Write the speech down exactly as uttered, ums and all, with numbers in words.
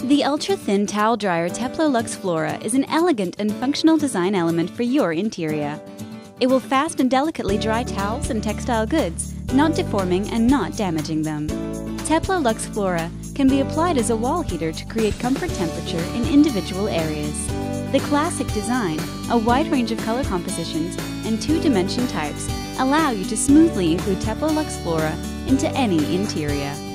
The ultra-thin towel dryer Teplolux Flora is an elegant and functional design element for your interior. It will fast and delicately dry towels and textile goods, not deforming and not damaging them. Teplolux Flora can be applied as a wall heater to create comfort temperature in individual areas. The classic design, a wide range of color compositions, and two-dimension types allow you to smoothly include Teplolux Flora into any interior.